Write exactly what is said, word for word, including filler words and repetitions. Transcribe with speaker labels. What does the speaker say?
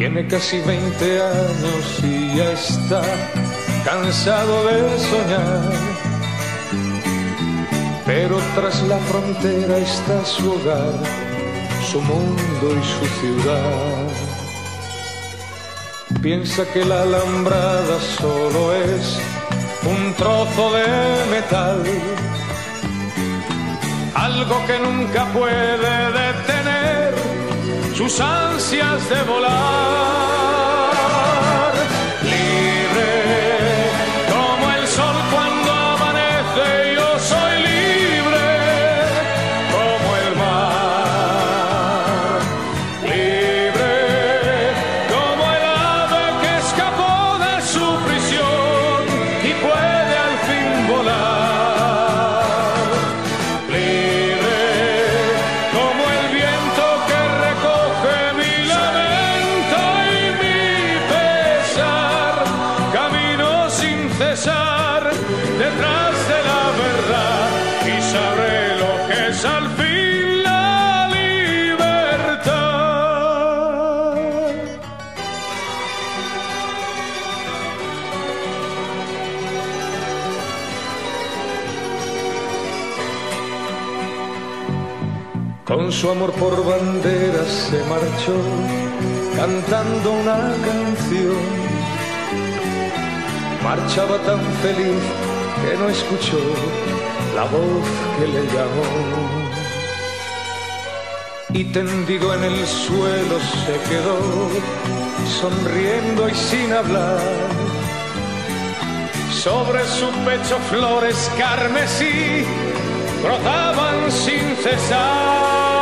Speaker 1: Tiene casi veinte años y ya está cansado de soñar, pero tras la frontera está su hogar, su mundo y su ciudad. Piensa que la alambrada solo es un trozo de metal, algo que nunca puede detener sus ansias de volar. Libre como el sol cuando amanece, yo soy libre como el mar. Libre como el ave que escapó de su prisión y puede al fin volar. Libre como el viento que recoge mi lamento y mi pesar. Camino sin cesar detrás de la verdad y sabré lo que es al fin la libertad. Con su amor por banderas se marchó cantando una canción. Marchaba tan feliz que no escuchó la voz que le llamó. Y tendido en el suelo se quedó, sonriendo y sin hablar. Sobre su pecho flores carmesí brotaban sin cesar.